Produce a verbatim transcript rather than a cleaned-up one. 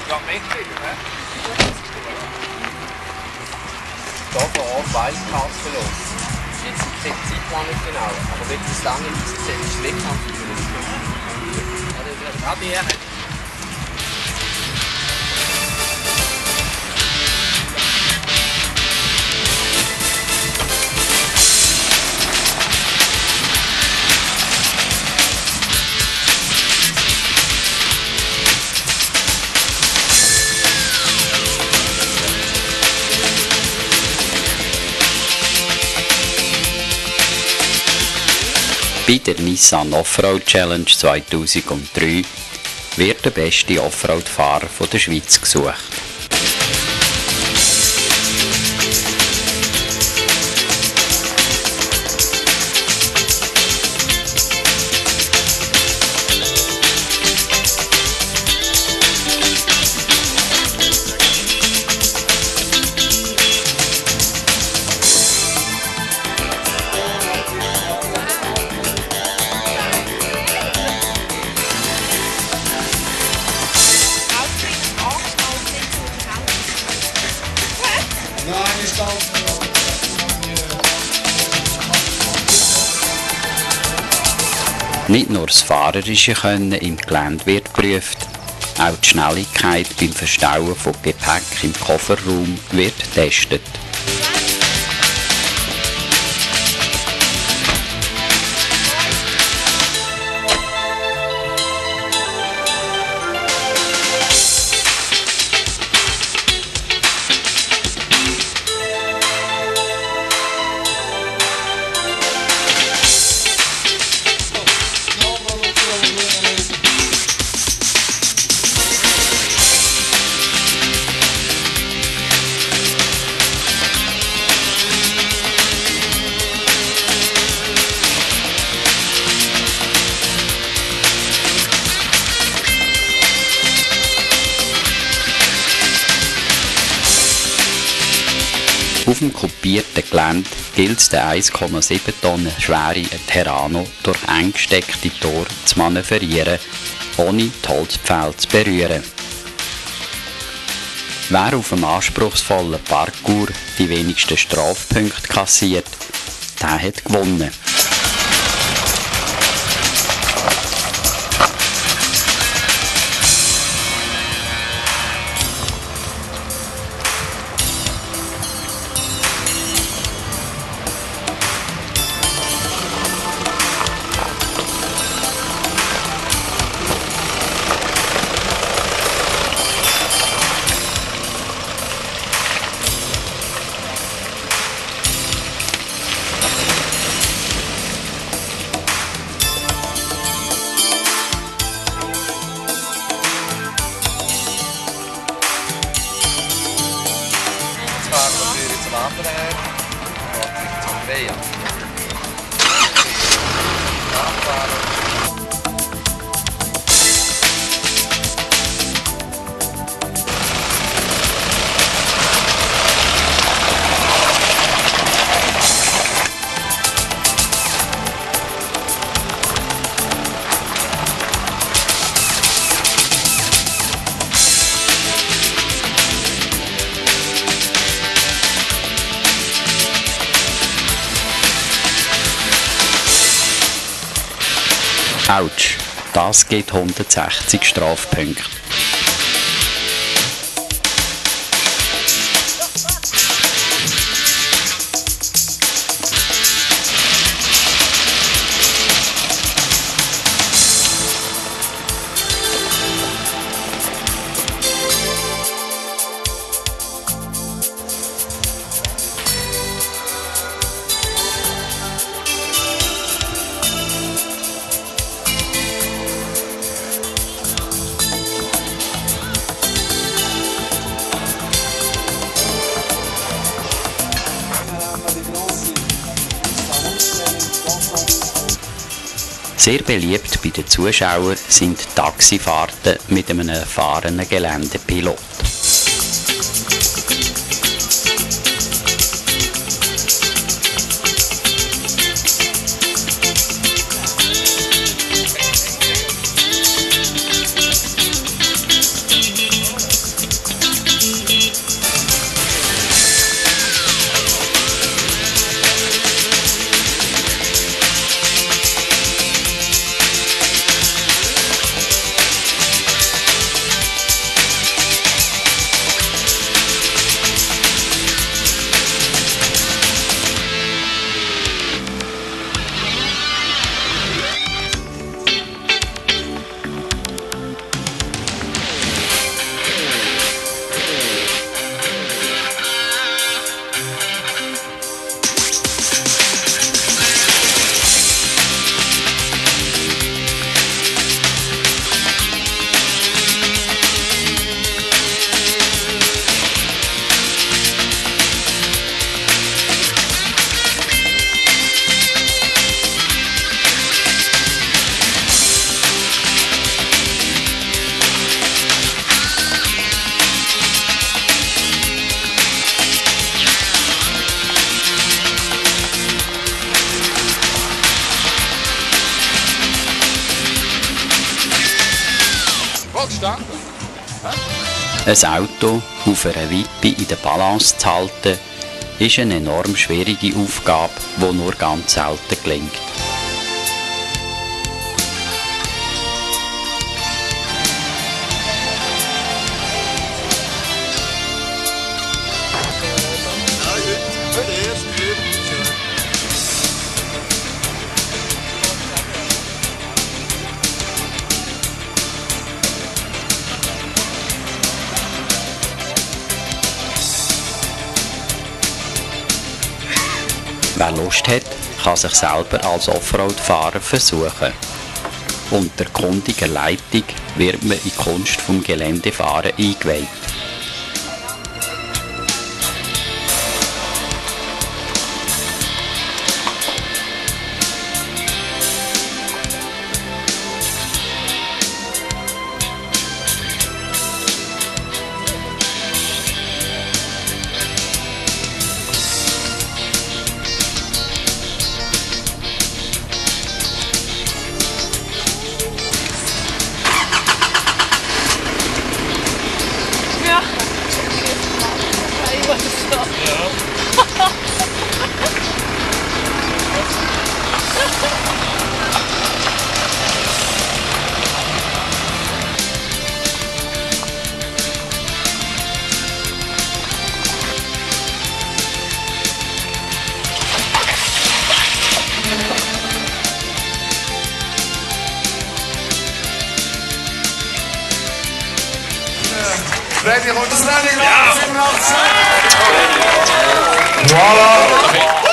Ja, mächtig, ne? Da vorne Wildcard verloren. Jetzt ist die Zeitplan nicht genau, aber wenn das lange ist, dann ist es weg. Ja, die Herren. Bei der Nissan Offroad Challenge zweitausenddrei wird der beste Offroad-Fahrer der Schweiz gesucht. Nicht nur das fahrerische Können im Gelände wird geprüft, auch die Schnelligkeit beim Verstauen von Gepäck im Kofferraum wird getestet. Auf dem kopierten Gelände gilt es, den eins Komma sieben Tonnen schwere Terrano durch eng gesteckte Tore zu manövrieren, ohne die Holzpfähle zu berühren. Wer auf dem anspruchsvollen Parcours die wenigsten Strafpunkte kassiert, der hat gewonnen. Zum anderen her, und zum Drehen. Nachfahren. Autsch, das gibt hundertsechzig Strafpunkte. Sehr beliebt bei den Zuschauern sind Taxifahrten mit einem erfahrenen Geländepilot. Ein Auto auf einer Wippe in der Balance zu halten, ist eine enorm schwierige Aufgabe, die nur ganz selten gelingt. Wer Lust hat, kann sich selber als Offroad-Fahrer versuchen. Unter kundiger Leitung wird man in die Kunst vom Geländefahren eingeweiht. Freddy, kommt das Training? Ja! Voilà!